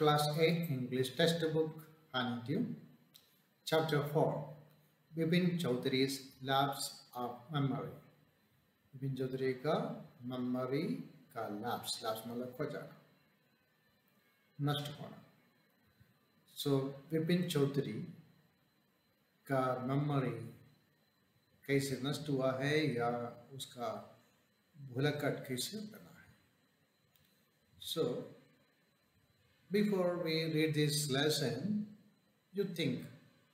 Class 8 English Textbook Honeydew, Chapter 4 Bipin Chaudhary's Lapse of Memory. Bipin Chaudhary का memory का lapse मतलब खो जाना, नष्ट होना. सो बिपिन चौधरी का मेमोरी कैसे नष्ट हुआ है या उसका भूलकट कैसे बना है. So before we read this lesson, you think,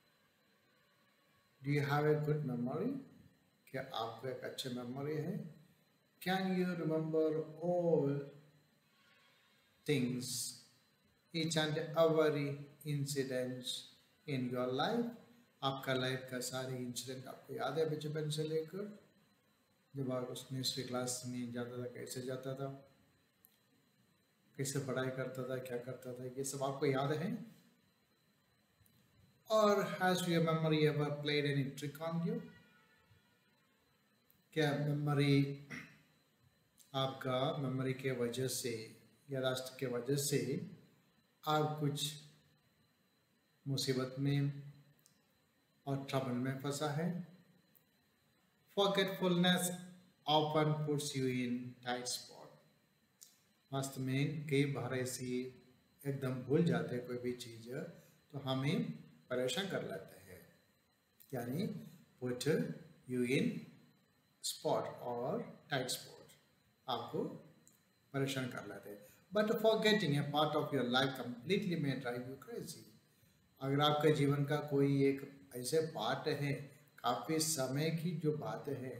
do you have a good memory? क्या आपको एक अच्छी मेमोरी है? Can you remember all things, each and every incidents in your life? आपका लाइफ का सारे इंसिडेंट आपको याद है बचपन से लेकर जब आप उस नर्सरी क्लास में जाता था, कैसे जाता था, कैसे पढ़ाई करता था, क्या करता था, ये सब आपको याद है? Or has your memory ever played any trick on you? क्या मेमोरी आपका मेमोरी के वजह से या राष्ट्र के वजह से आप कुछ मुसीबत में और ट्रबल में फंसा है? Forgetfulness often puts you in tight spot. वास्तव में कई बार ऐसी एकदम भूल जाते हैं कोई भी चीज़ तो हमें परेशान कर लेते हैं, यानी put you in spot और tight spot, आपको परेशान कर लेते हैं. But forgetting a part of your life completely may drive you crazy. अगर आपके जीवन का कोई एक ऐसे पार्ट है, काफी समय की जो बात है,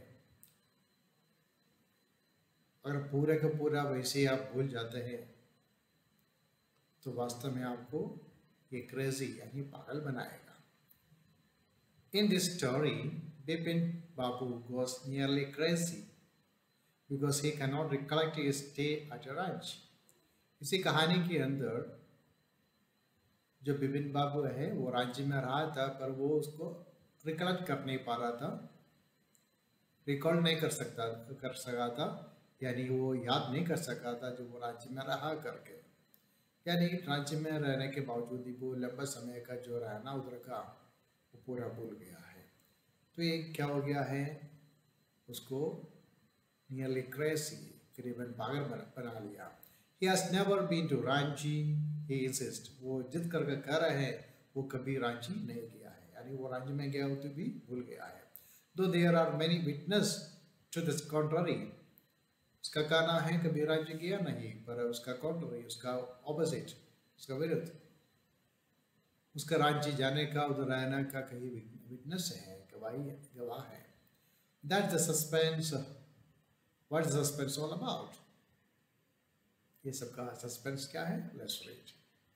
अगर पूरे का पूरा वैसे ही आप भूल जाते हैं तो वास्तव में आपको ये क्रेजी यानी पागल बनाएगा. In this story, Bipin Babu goes nearly crazy because he cannot recollect his stay at a ranch. इसी कहानी के अंदर जो बिपिन बाबू है वो राज्य में रहा था पर वो उसको रिकलेक्ट कर नहीं पा रहा था, रिकॉल नहीं कर सका था, यानी वो याद नहीं कर सका था जो वो राज्य में रहा करके, यानी राज्य में रहने के बावजूद भी वो लंबा समय का जो रहना उधर का वो पूरा भूल गया है. तो ये क्या हो गया है, उसको नियरली क्रेजी, करीबन पागल बना लिया. He has never been to Ranchi, he insists. वो जिद करके कह रहे हैं वो कभी रांची नहीं गया है, यानी वो रांची में गया हो तो भी भूल गया है. Though there are many witness to this contrary, उसका कहना है कभी रांची गया नहीं, पर उसका contrary, उसका opposite, उसका विरुद्ध, उसका रांची जाने का उधर रहने का कई विटनेस है, गवाह है. That's the suspense. What is the suspense all about? ये सबका सस्पेंस क्या है? Let's read.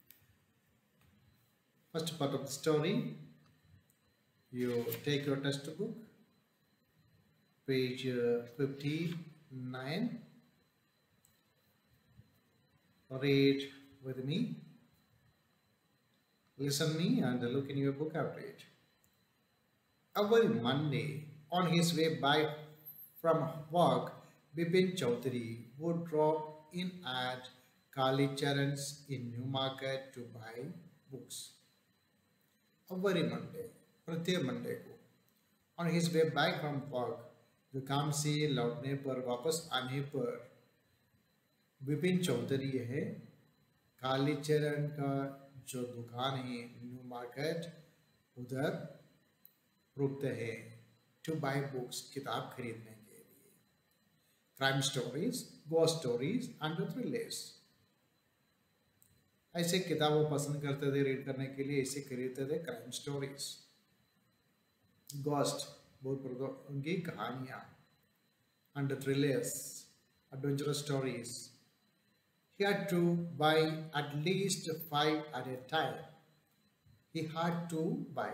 First part of the story. You take your textbook, page 59. Read with me. Listen me and look in your book after it. Every Monday, on his way back from work, Bipin Chaudhary would drop in at Kali Charan's in New Market to buy books. Every Monday, प्रत्येक Monday को, on his way back from work, जो काम से लौटने पर वापस आने पर विपिन चौधरी है काली चरण का जो दुकान है न्यू मार्केट उधर रुकते हैं to buy books, किताब खरीदने के लिए. Crime stories, ghost stories and thrillers. ऐसे किताबें पसंद करते थे रीड करने के लिए, ऐसे खरीदते थे क्राइम स्टोरीज, घोस्ट बहुत उनकी कहानियां, and thrillers, adventurous stories. He had to buy at least 5 at a time. He had to buy.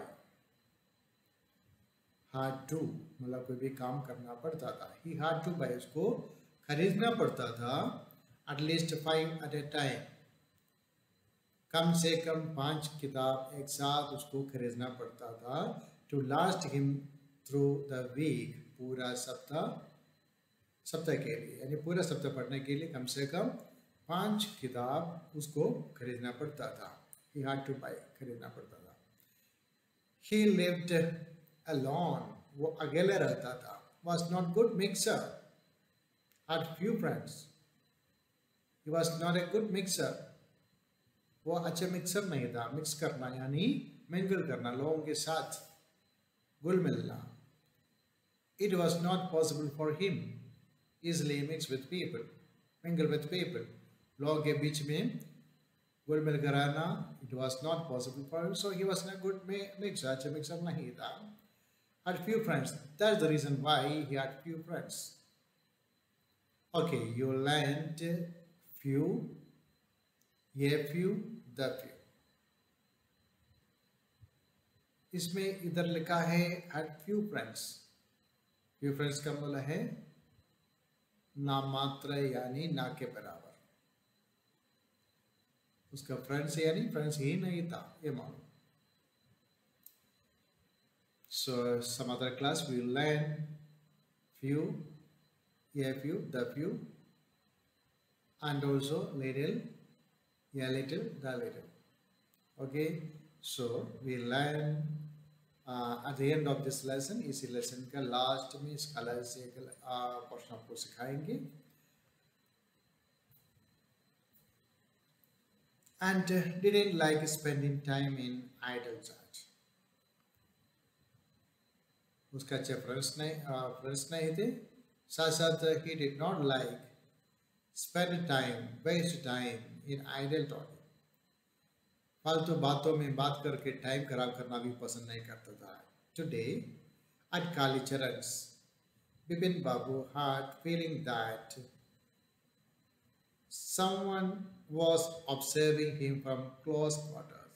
Had to मतलब कोई भी काम करना पड़ता था. He had to buy, उसको खरीदना पड़ता था. At least 5 at a time. कम से कम 5 किताब एक साथ उसको खरीदना पड़ता था. To last him through the week, पूरा सप्ताह के लिए, यानी पूरा सप्ताह पढ़ने के लिए कम से कम 5 किताब उसको खरीदना पड़ता था. He had to buy, खरीदना पड़ता था. He lived alone, वो अकेले रहता था. Was not good mixer, had few friends. He was not a good mixer. वो अच्छे मिक्सर नहीं था. मिक्स करना यानी मिंगल करना, लोगों के साथ घुल मिलना. It was not possible for him easily mix with people, mingle with people. लोगों के बीच में घुल मिल कर आना, it was not possible for him, so he was not a good mixer. अच्छे मिक्सर नहीं था. Had few friends. That's the reason why he had few friends. Okay, you learned few, ये few, the few. इसमें इधर लिखा है had few friends. few friends का मतलब है नाम मात्र यानी ना के बराबर. उसका फ्रेंड्स यानी फ्रेंड्स ही नहीं था, ये मानो. So some other class we will learn few, yeah few, the few, and also little, yeah little, the little. Okay, so we learn at the end of this lesson. इसी lesson का last में इस colour से portion आपको सिखाएंगे. And didn't like spending time in idle chat. उसका अच्छे friends नहीं थे. साथ साथ he did not like spend time, waste time in idle talking. फालतू बातों में बात करके टाइम खराब करना भी पसंद नहीं करता था. Today at Kalicharan's, Bipin Babu had feeling that someone was observing him from close quarters.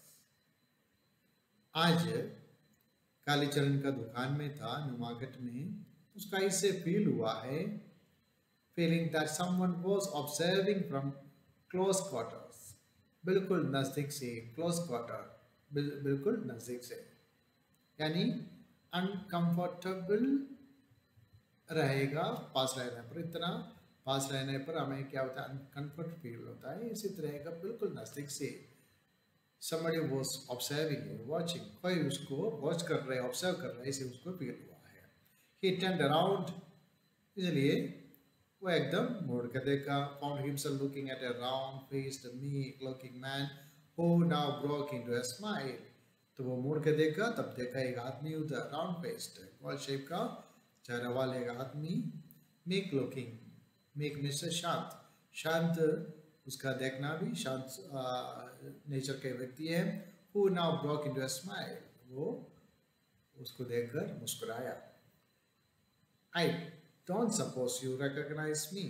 आज कालीचरण का दुकान में था, नुमागट में. उसका इससे फील हुआ है, feeling that someone was observing from close quarters. बिल्कुल नज़दीक से, क्लोज क्वार्टर, बिल्कुल नज़दीक से, यानी अनकंफर्टेबल रहेगा पास रहने पर. इतना पास रहने पर हमें क्या होता है, अनकंफर्ट फील होता है. इसी तरह का बिल्कुल नज़दीक से. somebody was observing, watching, कोई उसको वॉच कर रहे, ऑब्जर्व कर रहे, इसे उसको फील हुआ है. he turned around, इसलिए वो एकदम मुड़ के देखा. found himself looking at a round-faced, meek-looking man who now broke into a smile. तो वो मुड़ के देखा, तब देखा एक आदमी उधर, round-faced, गोल शेप का चेहरा वाले एक आदमी, meek-looking, meek मीन्स शांत, शांत उसका देखना भी, शांत नेचर के व्यक्ति है. who now broke into a smile, वो उसको देखकर मुस्कुराया. I don't suppose you recognize me.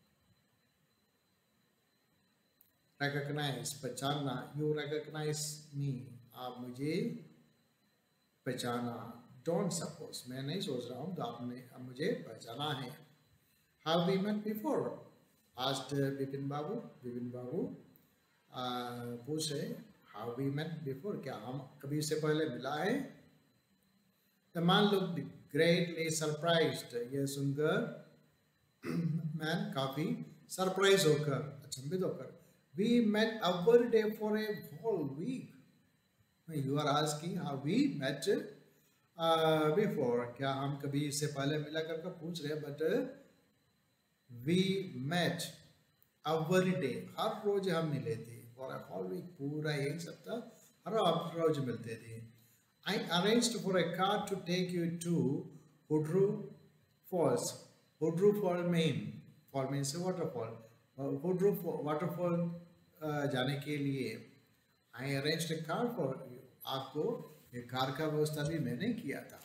Recognize, पहचानना. You recognize me, आप मुझे पहचाना. Don't suppose, मैं नहीं सोच रहा हूँ, तो आपने अब मुझे पहचाना है. Have we met before? Asked Bipin Babu. Bipin Babu पूछे, Have we met before? क्या हम कभी इससे पहले मिला है? The man looked greatly surprised. ये सुनकर मैन काफी सरप्राइज होकर, अचंभित होकर. We met every day for a whole week. You are asking how we met before. क्या हम कभी इससे पहले मिला करके पूछ रहे हैं. But we met every day, हर रोज हम मिले थे. For a whole week, पूरा एक सप्ताह हर रोज मिलते थे. I arranged for a car to take you to Hudru Falls. Hudru Fall Maine. Fall means a waterfall. Hudru waterfall जाने के लिए I arranged a car for you. आपको एक कार का व्यवस्था भी मैंने किया था.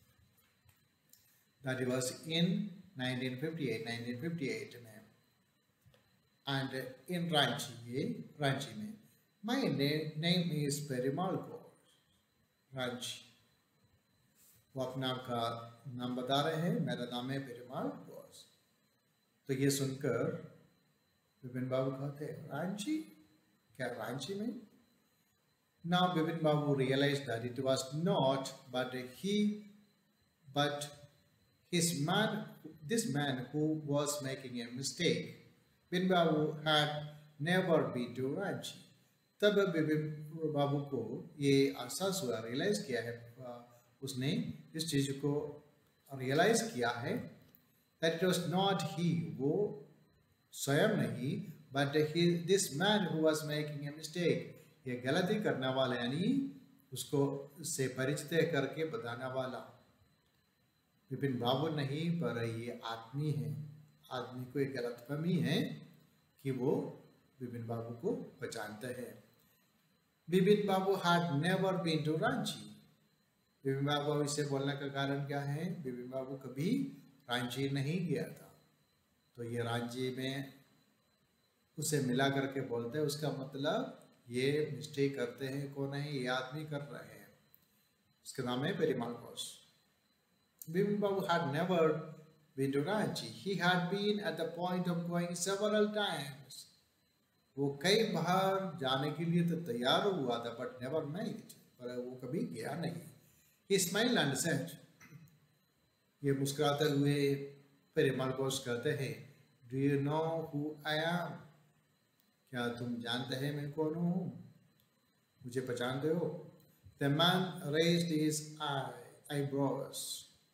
That was in 1958 में. And in Ranchi में. My name is Perimal Kaur. Ranchi. वो अपना आपका नाम बता रहे हैं. मेरा नाम है पेरुमाल घोष. तो ये सुनकर विपिन बाबू कहते हैं, रांची? क्या रांची में? Now Bipin Babu realized that it was not but this man who was making a mistake. Bipin Babu had never been to Ranchi. तब बिपिन बाबू को ये एहसास हुआ, रियलाइज किया है, उसने इस चीज को रियलाइज किया है that it was not he, वो स्वयं नहीं, but this man who was making a mistake, ये गलती करने वाला, यानी उसको से परिचित करके बताने वाला बिपिन बाबू नहीं, पर ये आदमी है। आदमी को एक गलतफहमी है कि वो बिपिन बाबू को पहचानते हैं। बिपिन बाबू had never been to Ranchi. Bipin बाबू इसे बोलने का कारण क्या है? बिपिन बाबू कभी रांची नहीं गया था, तो ये रांची में उसे मिला करके बोलते हैं, उसका मतलब ये मिस्टेक करते हैं कौन है? ये आदमी कर रहे हैं। इसका नाम है पेरीमाल घोष। बिपिन बाबू had never been to Ranchi. He had been at the point of going several times. वो कई बार जाने के लिए तो तैयार हुआ था, but never made, पर वो कभी गया नहीं। He smiled and said, ये मुस्कुराते हुए पेरीमाल घोष कहते हैं, Do you know who I am? क्या तुम जानते हैं मैं कौन हूँ? मुझे पहचानते हो? The man raised his eyebrows.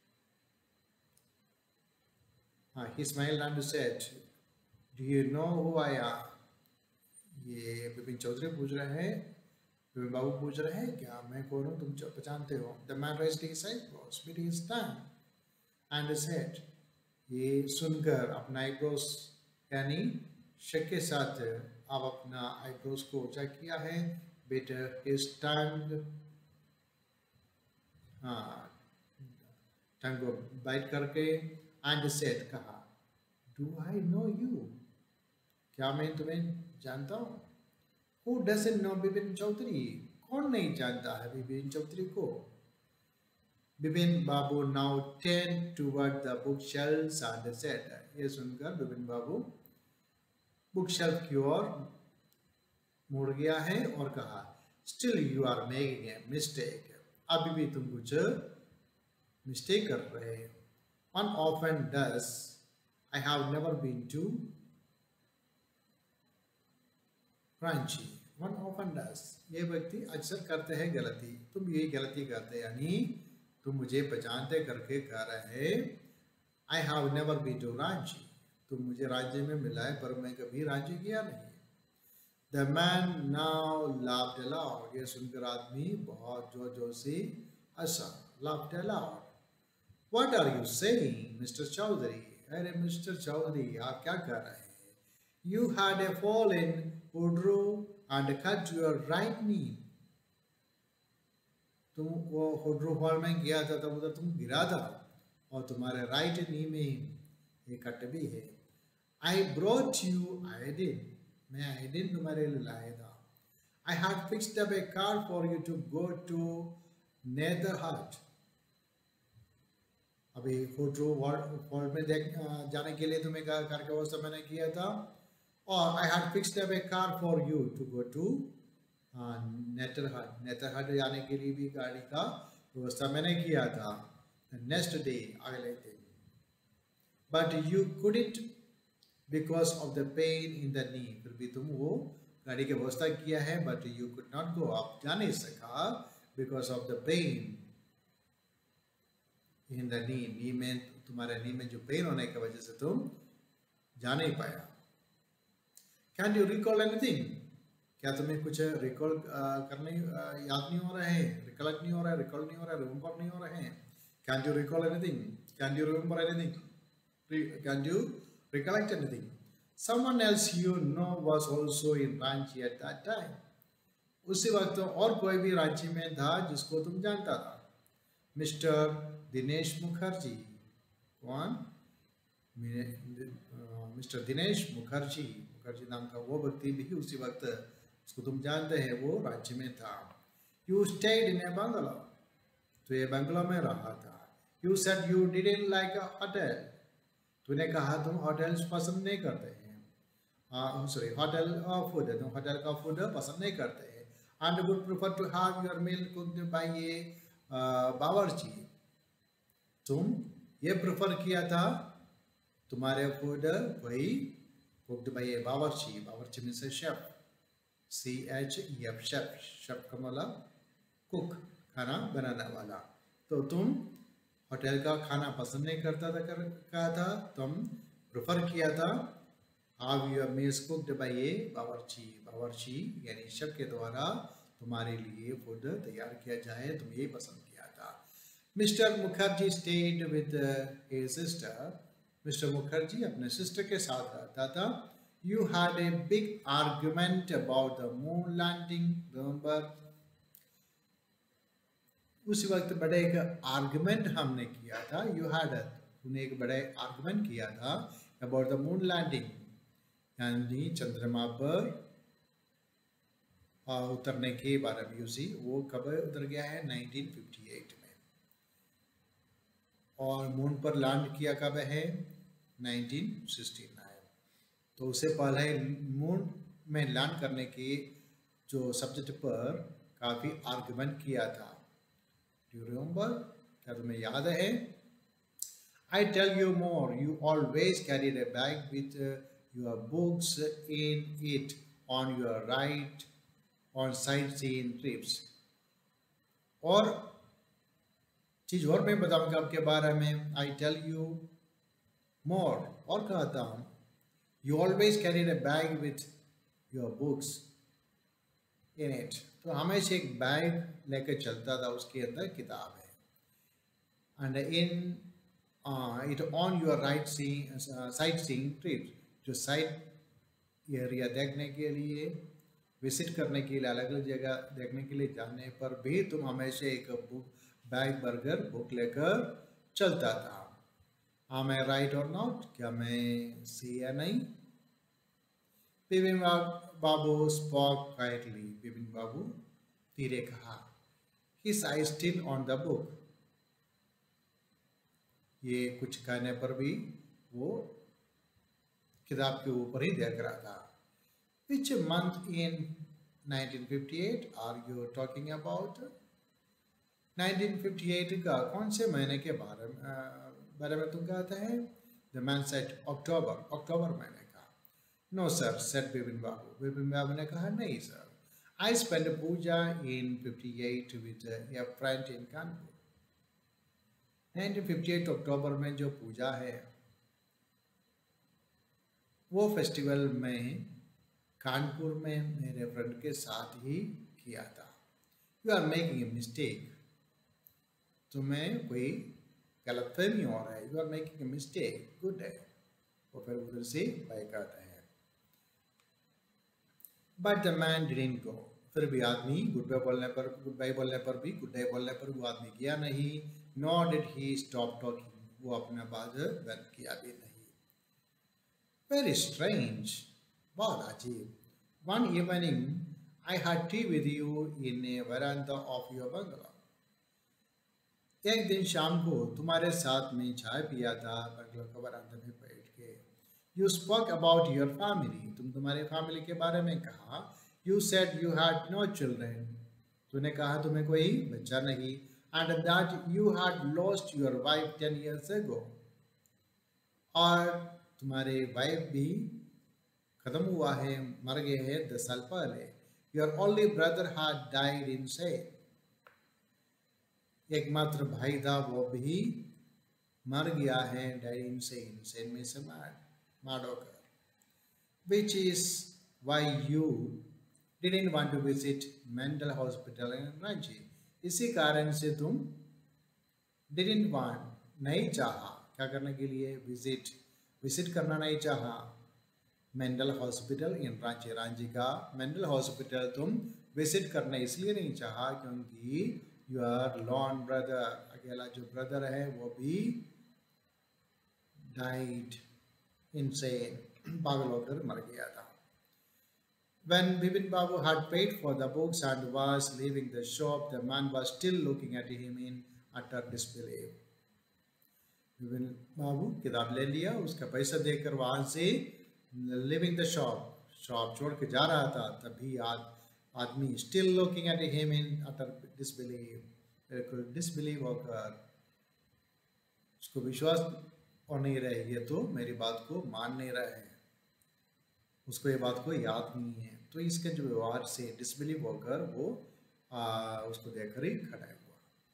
He smiled and said, Do you know who I am? ये बिपिन चौधरी पूछ रहे हैं, बिपिन बाबू पूछ रहे हैं, क्या मैं कौन हूँ, तुम पहचानते हो? The man raised his eyebrows, bit his tongue, and said, ये सुनकर अपना आईब्रोस यानी शक के साथ आप अपना आईब्रोस को ऊंचा किया है, bit his tongue, टंग को बाइट करके, and said, कहा, Do I know you? क्या मैं तुम्हें जानता हूँ? Who doesn't know Bipin Chaudhary? कौन नहीं जानता है बिपिन चौधरी को? बिपिन बाबू now turned toward the bookshelves and said, ये सुनकर बिपिन बाबू बुकशेल्फ की ओर मुड़ गया है और कहा, Still you are making a mistake. अभी भी तुम कुछ मिस्टेक कर रहे हो। One often does. I have never been to Ranchi. One often does. ये व्यक्ति अक्सर करते हैं गलती। तुम ये गलती करते हैं, यानी तुम मुझे पहचानते करके कह रहे हैं I have never been to Ranchi. तुम मुझे राज्य में मिला है, पर मैं कभी राज्य गया नहीं। The man now laughed aloud. ये सुनकर आदमी बहुत जोर जोर से हंसा। Laughed aloud. What are you saying, Mr. Chaudhary? अरे मिस्टर चौधरी, आप क्या कर रहे हैं? You had a fall in Hudru and cut your right knee. तुम वो हुड्रू हॉल में गया था, तब उधर तुम गिरा था और तुम्हारे राइट नी में एक कट भी है। I brought you iodine. मैं आयोडीन तुम्हारे लिए लाया था। I had fixed up a car for you to go to Netherhut. अभी हुड्रू हॉल में जाने के लिए तुम्हें कार का व्यवस्था मैंने किया था, और I had fixed up a car for you to go to Netherhut. Netherhut जाने के लिए भी गाड़ी का व्यवस्था मैंने किया था। The next day, अगले दिन, but you couldn't because of the pain in the knee. फिर भी तुम वो गाड़ी की व्यवस्था किया है, but you could not go. आप जा नहीं सका because of the pain in the knee. नी में, तुम्हारे नी में जो पेन होने की वजह से तुम जा नहीं पाया। Can you recall anything? क्या तुम्हें कुछ रिकॉल करने याद नहीं हो रहे हैं? रिकलेक्ट नहीं हो रहा है, रिकॉल नहीं हो रहा है, रिमेम्बर नहीं हो रहे हैं? Can you recall anything? Can you remember anything? Can you recollect anything? Someone else you know was also in Ranchi at that time. उसी वक्त और कोई भी रांची में था जिसको तुम जानता था। मिस्टर दिनेश मुखर्जी। कौन? मिस्टर दिनेश मुखर्जी। मुखर्जी नाम का वो व्यक्ति भी उसी वक्त, उसको तुम जानते हैं, वो रांची में था। You stayed in a bungalow. तो ये बंगलो में रहा था। You said you didn't like a hotel. तूने कहा तुम होटल्स पसंद नहीं करते हैं। सॉरी, होटल फूड, तुम होटल का फूड पसंद नहीं करते हैं। And would prefer to have your meal cooked by a बावर्ची। तुम ये प्रेफर किया था तुम्हारे फूड वही cooked by a bawarchi. Bawarchi means a chef. CHEF, chef. Chef का मतलब कुक, खाना बनाने वाला. तो तुम होटल का खाना पसंद नहीं करता था, कहा था, तुम प्रेफर किया था have your meals cooked by a बावर्ची. बावर्ची यानी शेफ के द्वारा तुम्हारे लिए फूड तैयार किया जाए, तुम ये पसंद किया था. Mister Mukherjee stayed with his sister. Mister Mukherjee अपने सिस्टर के साथ रहता था. You had a big argument about the moon landing, remember? उसी वक्त बड़े एक आर्गुमेंट हमने किया था. You had तूने एक बड़े आर्गुमेंट किया था about the moon landing, यानी चंद्रमा पर उतरने के बारे में. यूसी वो कब उतर गया है? 1958 में. और मून पर लैंड किया कब है? 1969. तो उससे पहले मून में लैंड करने के जो सब्जेक्ट पर काफ़ी आर्गुमेंट किया था. Do you remember? क्या तुम्हें याद है? I tell you more, you always carried a bag with your books in it on your right, on sightseeing trips. और चीज और मैं बताऊंगा आपके बारे में. I tell you more, और कहता हूँ, you always carried a bag with your books in it. तो हमेशा एक बैग लेकर चलता था, उसके अंदर किताब है. And in it on your right sightseeing trips, जो साइट एरिया देखने के लिए, विजिट करने के लिए, अलग अलग जगह देखने के लिए जाने पर भी तुम हमेशा एक बैग बर्गर बुक लेकर चलता था. Am I right or not? क्या मैं सही या नहीं? बिपिन बाबू spoke quietly. बिपिन बाबू धीरे कहा. His eyes still on the book. ये कुछ कहने पर भी वो किताब के ऊपर ही देख रहा था. Which month in 1958 are you talking about? 1958 का कौन से महीने के बारे में तुम कहते हैं? The man said October. अक्टूबर महीने का. No sir, said बिपिन बाबू. बिपिन बाबू ने कहा, नहीं sir. I spent puja in 58 with a friend in Kanpur. 1958 अक्टूबर में जो पूजा है वो फेस्टिवल में कानपुर में मेरे फ्रेंड के साथ ही किया था. You are making a mistake. तुम्हें कोई गलतफहमी हो रहा है. You are making a mistake. Good है. वो फिर उधर से बाय कहते हैं. But the man didn't go. फिर भी आदमी गुड बाय बोलने पर भी गुड डे बोलने पर वो आदमी गया नहीं. Nor did he stop talking. वो अपना बात बंद किया भी नहीं. Very strange. बहुत अजीब. One evening, I had tea with you in a veranda of your bungalow. एक दिन शाम को तुम्हारे साथ में चाय पिया था बंगलो के वरांडा में बैठ के. You spoke about your family. तुम तुम्हारे फैमिली के बारे में कहा. You said you had no children. तूने कहा तुम्हें कोई बच्चा नहीं. And that you had lost your wife 10 years ago. और तुम्हारे वाइफ भी खत्म हुआ है, मर गए हैं 10 साल पहले. Your only brother had died insane. एकमात्र भाई था वो भी मर गया है. died insane. insane में से मार होकर. Which is why you didn't want to visit mental hospital in Ranchi. इसी कारण से तुम didn't want, नहीं चाहा, क्या करने के लिए? विजिट करना नहीं चाहा mental hospital in Ranchi. Ranchi का मेंटल हॉस्पिटल तुम विजिट करना इसलिए नहीं चाहा क्योंकि योर लॉन ब्रदर, अकेला जो ब्रदर है वो भी डाइड इनसेन, पागल होकर मर गया था. When Bipin Babu had paid for the books and was leaving the shop, the man was still looking at him in utter disbelief. Bipin Babu किताब ले लिया, उसका पैसा देकर वहाँ से leaving the shop छोड़ के जा रहा था. तभी आदमी still looking at him in utter disbelief, बिल्कुल disbelief होकर उसको विश्वास और नहीं रहे, ये तो मेरी बात को मान नहीं रहे हैं. उसको ये बात को याद नहीं है, तो इसके जो व्यवहार से डिसबिलीव होकर वो उसको देखकर ही खड़ा हुआ.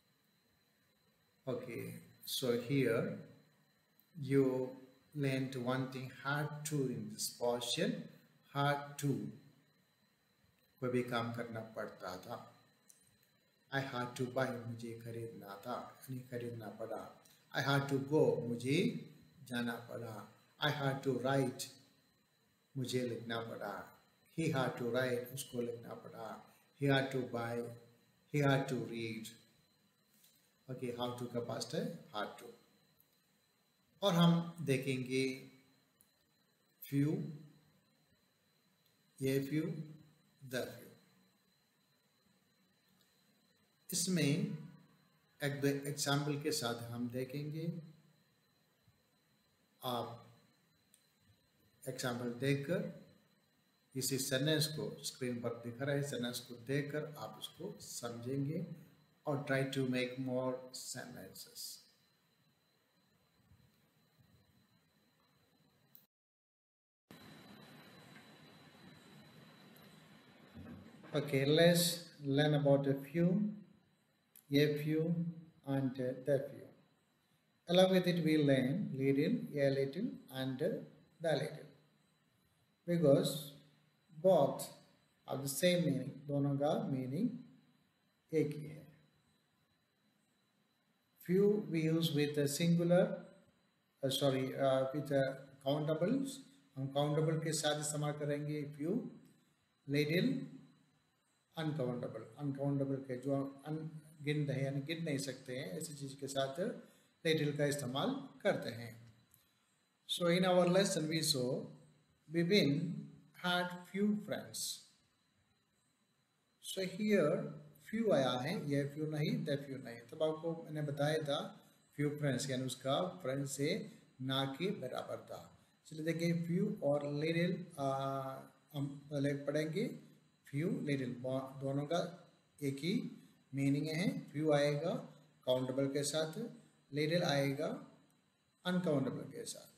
Okay, so here you learned one thing, had to in this portion, had to कोई भी काम करना पड़ता था. I had to buy, मुझे खरीदना था यानी खरीदना पड़ा. I had to go, मुझे जाना पड़ा. I had to write, मुझे लिखना पड़ा. He had to write, उसको लिखना पड़ा. He had to buy, he had to read. Okay, how to का पास्ट है had to. और हम देखेंगे few, ये few, the few. इसमें एक दो एग्जाम्पल के साथ हम देखेंगे. आप एग्जाम्पल देखकर इसी सेंटेंस को स्क्रीन पर दिख रहा है, सेंटेंस को देखकर आप उसको समझेंगे और try to make more sentences. Okay, let's learn about a few, a few, and the few. Along with it, we learn little, a little, and the little. Because both have the same meaning. दोनों का meaning एक ही है. Few we use with a singular, with countables. हम countable के साथ इस्तेमाल करेंगे few. Little, uncountable, uncountable के जो अनगिनत है यानी गिन नहीं सकते हैं, ऐसी चीज के साथ लिटिल का इस्तेमाल करते हैं. So in our lesson we saw Vipin had few friends. So here few आया है, ये फ्यू नहीं, द फ्यू नहीं. तब आपको मैंने बताया था फ्यू फ्रेंड्स यानी उसका फ्रेंड से ना के बराबर था. चलिए देखिए फ्यू और लिटिल हम पहले पढ़ेंगे. फ्यू लिटिल दोनों का एक ही मीनिंग है. फ्यू आएगा काउंटेबल के साथ, लिटिल आएगा अनकाउंटेबल के साथ.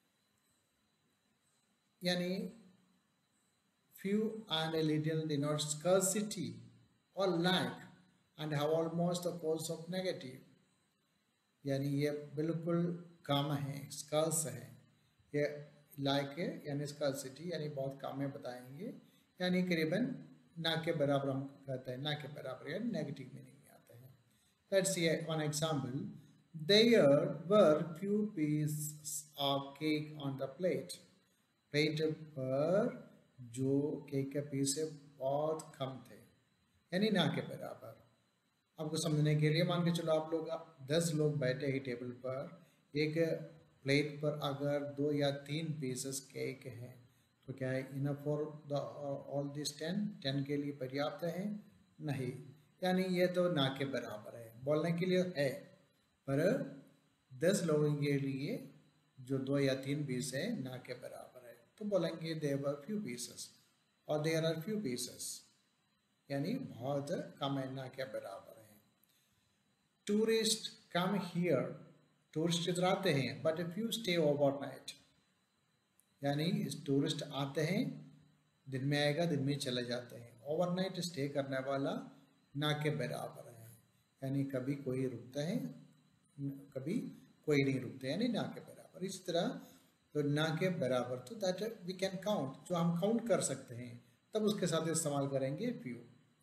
यानी few and little denote scarcity और lack and have almost the poles of negative. यानी ये बिल्कुल कम है, स्कर्स है. ये लाइक है यानी स्कर्सिटी यानी बहुत कम है बताएंगे, यानी करीबन ना के बराबर हम कहते हैं. ना के बराबर यानी नेगेटिव मीनिंग में आते हैं. Let's see one example. There were few pieces of cake on the plate. Plate पर जो केक के पीस है बहुत कम थे यानी ना के बराबर. आपको समझने के लिए मान के चलो आप लोग 10 लोग बैठे हैं टेबल पर. एक प्लेट पर अगर 2 या 3 पीसेस केक हैं तो क्या है enough for the all this 10 के लिए पर्याप्त है? नहीं, यानी ये तो ना के बराबर है. बोलने के लिए है पर 10 लोगों के लिए जो 2 या 3 पीस है ना के बराबर है, तो बोलेंगे देयर वर फ्यू पीसेस और देयर आर फ्यू पीसेस यानी बहुत कम है, ना के बराबर है. टूरिस्ट कम हियर, टूरिस्ट इधर आते हैं बट फ्यू स्टे ओवरनाइट. यानी टूरिस्ट आते हैं, दिन में आएगा दिन में चले जाते हैं. ओवरनाइट स्टे करने वाला ना के बराबर है, यानी कभी कोई रुकता है कभी कोई नहीं रुकता यानी ना के बराबर. इस तरह तो ना के बराबर तो दैट वी कैन काउंट, जो हम काउंट कर सकते हैं, तब उसके साथ इस्तेमाल करेंगे फ्यू.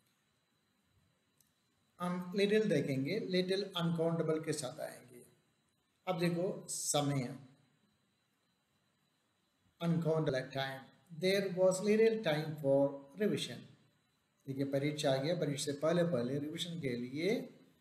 हम लिटिल देखेंगे, लिटिल अनकाउंटेबल के साथ आएंगे. अब देखो समय, uncountable time. There was little time for revision. देखिए परीक्षा आ गया, परीक्षा से पहले पहले रिविजन के लिए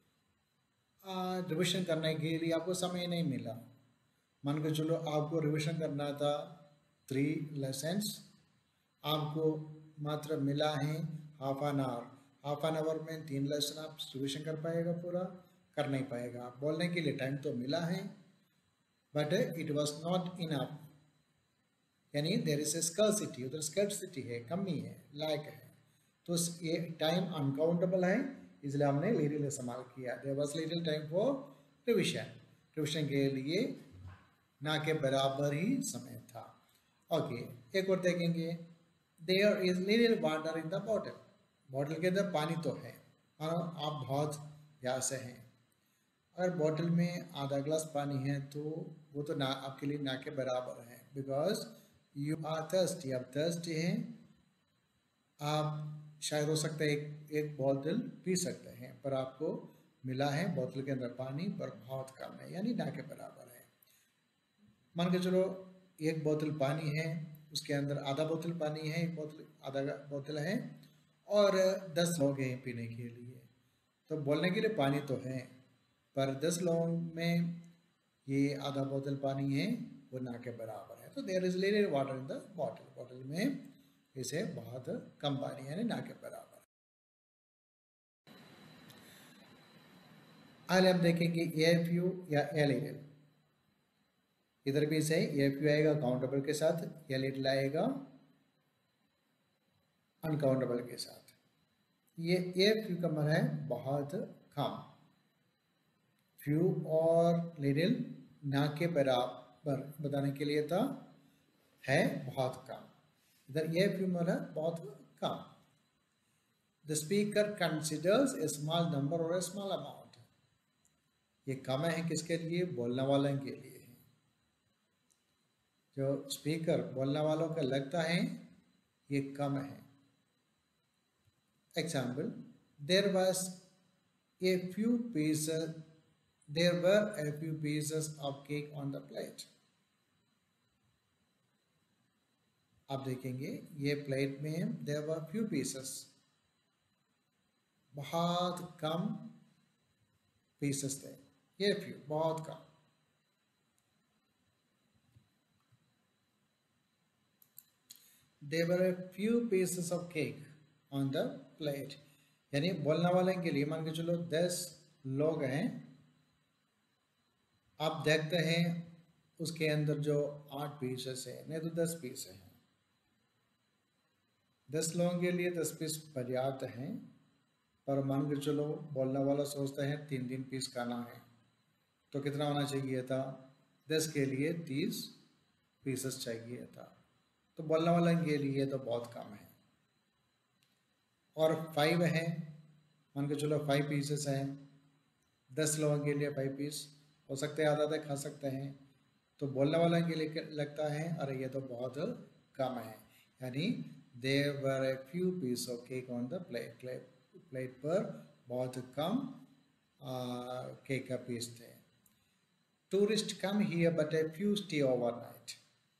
रिविजन करने के लिए आपको समय नहीं मिला. मान के चलो आपको रिविजन करना था 3 लेसन्स, आपको मात्र मिला है half an hour. Half an hour में 3 लेसन आप रिविजन कर पाएगा? पूरा कर नहीं पाएगा. बोलने के लिए टाइम तो मिला है but it was not enough, यानी देयर इज ए स्कर्सिटी, उधर स्कर्सिटी है, कमी है, लायक है. तो ये टाइम अनकाउंटेबल है, इसलिए हमने लिटिल इस्तेमाल किया. There was little time for revision, revision के लिए ना के बराबर ही समय था. ओके, एक और देखेंगे, there is little water in the bottle. Bottle के अंदर पानी तो है, मानो आप बहुत प्यास से हैं। अगर बॉटल में आधा ग्लास पानी है तो वो तो ना आपके लिए ना के बराबर है, बिकॉज यू आर थर्स्टी, आप थर्स्टी हैं। आप शायद हो सकता है एक बोतल पी सकते हैं, पर आपको मिला है बोतल के अंदर पानी पर बहुत कम है, यानी ना के बराबर है। मान के चलो एक बोतल पानी है, उसके अंदर आधा बोतल पानी है, एक बोतल आधा बोतल है, और 10 लोग हैं पीने के लिए। तो बोलने के लिए पानी तो है, पर 10 लोगों में ये आधा बोतल पानी है वो ना के बराबर है। तो there is little water in the bottle, bottle में इसे बहुत कम पानी यानी ना के बराबर। आगे हम देखेंगे एफ यू या एल लिटिल। इधर भी से एफ यू आएगा काउंटेबल के साथ, एल लिटिल आएगा अनकाउंटेबल के साथ। ये एफ यू का मतलब है बहुत कम, फ्यू और लिटिल ना के बराबर बताने के लिए था, है बहुत कम। इधर एफ यू मतलब बहुत कम। The speaker considers a small number और ए स्मॉल अमाउंट। ये कम है किसके लिए? बोलने वालों के लिए है। जो स्पीकर बोलने वालों का लगता है ये कम है। Example, there was a few pieces, there were a few pieces of cake on the plate. आप देखेंगे ये प्लेट में देयर वर फ्यू पीसेस, बहुत कम पीसेस थे, ये फ्यू बहुत कम। There were a few pieces of cake on the plate। यानी बोलने वाले के लिए मान के चलो 10 लोग हैं, आप देखते हैं उसके अंदर जो 8 पीसेस है, नहीं तो 10 पीस हैं। 10 लोगों के लिए 10 पीस पर्याप्त हैं, पर मान के चलो बोलने वाला सोचता है 3 पीस खाना है, तो कितना होना चाहिए था? 10 के लिए 30 पीसेस चाहिए था। तो बोलने वाले के लिए तो बहुत कम है। और 5 है, मान के चलो 5 पीसेस हैं, 10 लोगों के लिए 5 पीस हो सकते हैं, आधा आधा खा सकते हैं। तो बोलने वाले के लिए लगता है अरे ये तो बहुत कम है, यानी there were a few piece of cake on the plate, plate पर बहुत कम केक का पीस थे। Tourist come here but a few stay overnight.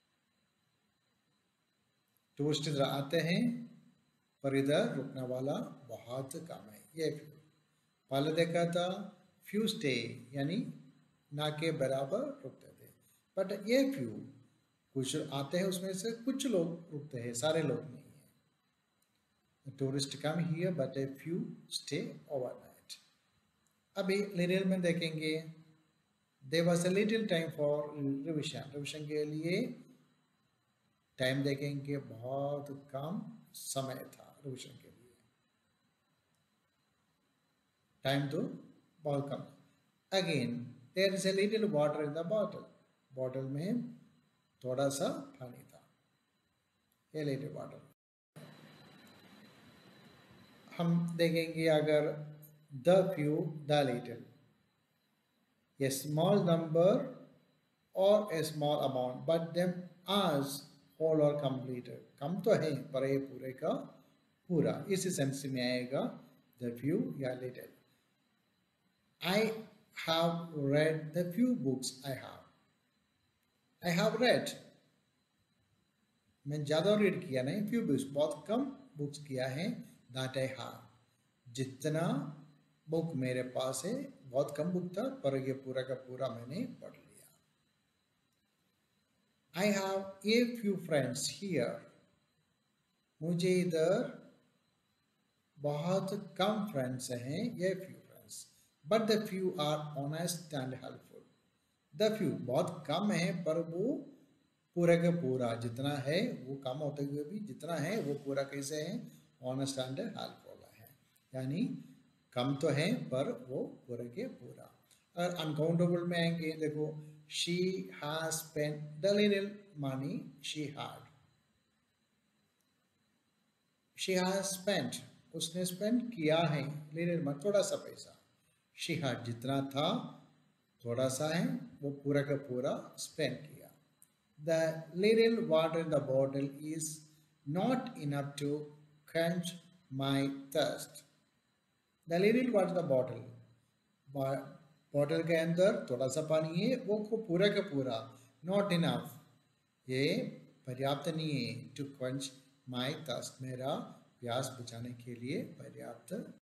Tourist इधर आते हैं पर इधर रुकने वाला बहुत कम है, ये फ्यू। पहले देखा था फ्यू स्टे यानी ना के बराबर रुकते थे, बट ये फ्यू कुछ आते हैं उसमें से कुछ लोग रुकते हैं, सारे लोग नहीं है। Tourist come here but a few stay overnight. अभी लिटिल में देखेंगे, there was a little time for revision. Revision के लिए टाइम देखेंगे, बहुत कम समय था रिविजन के लिए, टाइम तो बहुत कम। Again there is a little water in the bottle. Bottle में थोड़ा सा पानी था, ये लिटिल वाटर। हम देखेंगे अगर the few the little, a small number और a small amount but them as whole और कंप्लीटेड। कम तो है पर ये पूरे का पूरा, इसी सेंस में आएगा द फ्यू या little. I have read the few books I have read, मैं ज़्यादा रीड किया नहीं, few books बहुत कम बुक्स किया है। that I have, जितना बुक मेरे पास है बहुत कम बुक था, पर ये पूरा का पूरा मैंने पढ़ लिया। I have a few friends here, मुझे इधर बहुत कम फ्रेंड्स हैं, ये few friends, but the few are honest and helpful। The few बहुत कम है पर वो पूरा का पूरा जितना है, वो कम होते हुए भी जितना है वो पूरा कैसे है? ऑनेस्ट एंड हेल्पफुल है, यानी कम तो है पर वो पूरे के पूरा। और अनकाउंटेबल में आएंगे, देखो she has spent the little money she had. She has spent, उसने spend किया है, little मतलब थोड़ा सा पैसा. She had जितना था थोड़ा सा है वो पूरा का पूरा spend किया. The little water in the bottle is not enough to quench my thirst. The little water in the bottle, bottle के अंदर थोड़ा सा पानी है वो को पूरा का पूरा नॉट इनफ, ये पर्याप्त नहीं है, टू क्वेंच माई थर्स्ट, मेरा प्यास बुझाने के लिए पर्याप्त